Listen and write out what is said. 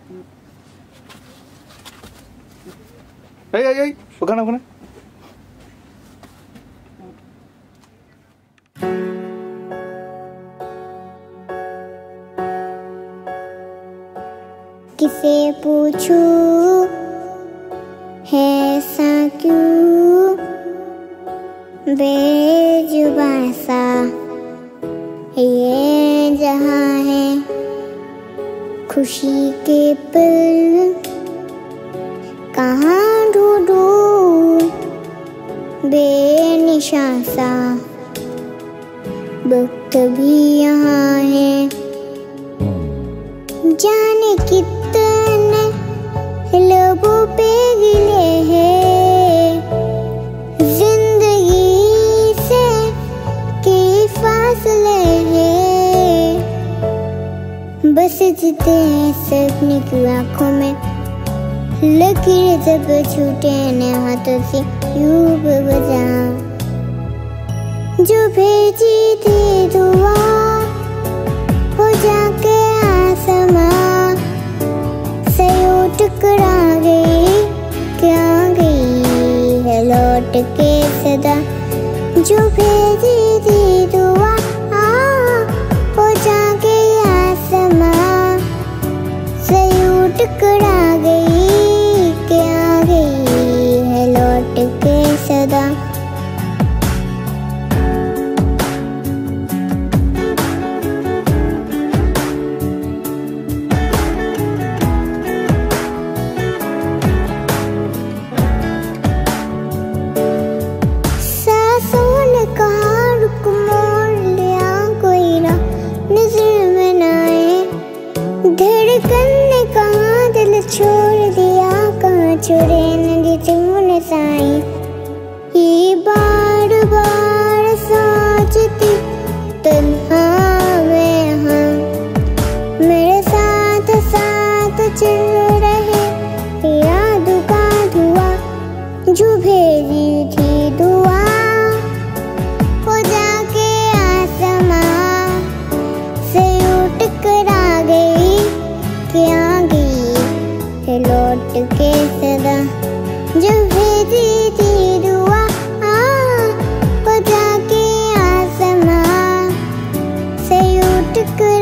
bukan. किसे पूछूं है ऐसा क्यों, बेजुबां सा ये जहां है। खुशी के पल कहाँ ढूंढूं, बेनिशान सा वक्त भी यहाँ है। जाने कितने लोगों पे गिले हैं, जिंदगी से के फासले हैं। बस जीते हैं सपने की आँखों में, लकीरें जब छूटे न हाथों से यूं बजा। जो भेजी थी दुआ हो जाके आसमां से टकरा गई, क्या गई है लौट के सदा। जो भेजी थी दुआ हो जाके आसमां से टकरा गई, क्या गई है लौट के सदा। धड़कन ने कहाँ दिल छोड़ दिया, कहाँ छोड़े नदी तुमने साई। ये बार बार सोचती तन्हा मैं हाँ, मेरे साथ साथ चल रहे यादों का धुआं। जो भेजी थी दुआ हो जाके आसमां से टकरा गई, क्या गई है लौट के सदा। जो भेजी थी दुआ हो जाके आसमां से टकरा